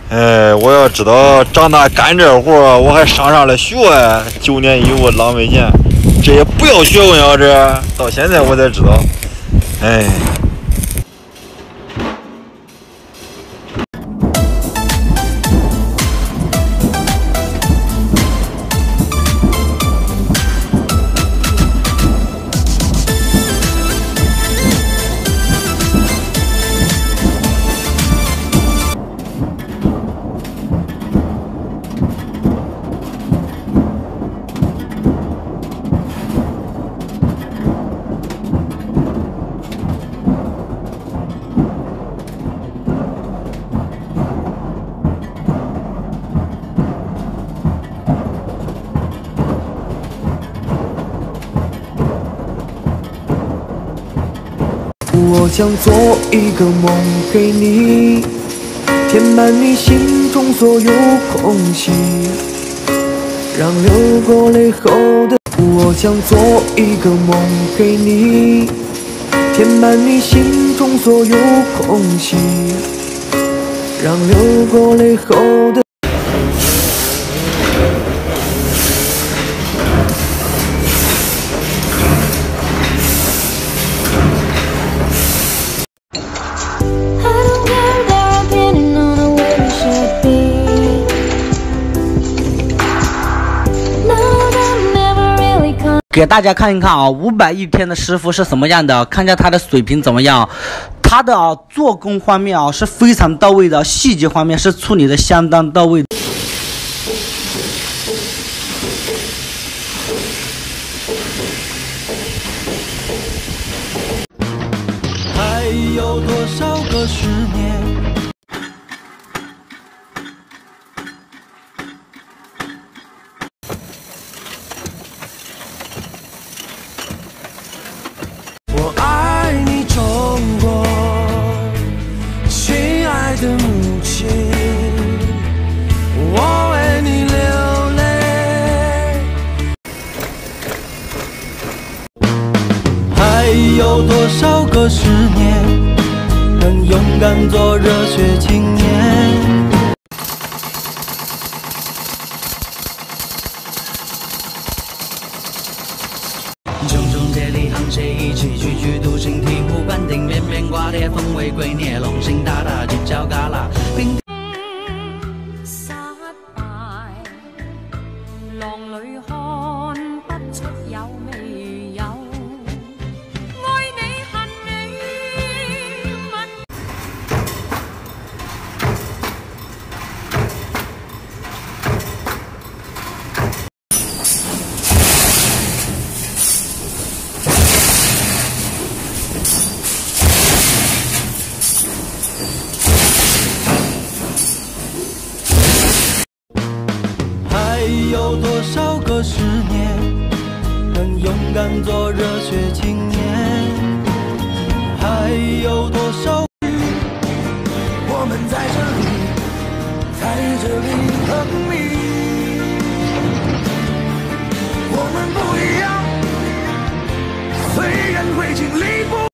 我要知道长大干这活，我还上了学，9年义务浪费钱，这也不要学问啊！这到现在我才知道， 我想做一个梦给你，填满你心中所有空隙，让流过泪后的。我想做一个梦给你，填满你心中所有空隙，让流过泪后的。 给大家看一看啊，500一天的师傅是什么样的，看一下他的水平怎么样。他的做工方面啊是非常到位的，细节方面是处理的相当到位的。 还有多少个失眠？我爱你中国，亲爱的母亲，我为你流泪。还有多少个十年，能勇敢做热血青年？ 匆匆千里航谁一起句句独行，醍醐灌顶，面面挂裂，风为圭臬，龙行大大，犄角旮旯。 失敗，浪裏看不出有未有，愛你恨你問。 还有多少个十年，能勇敢做热血青年？还有多少我们在这里，在这里等你。我们不一样，虽然会经历不。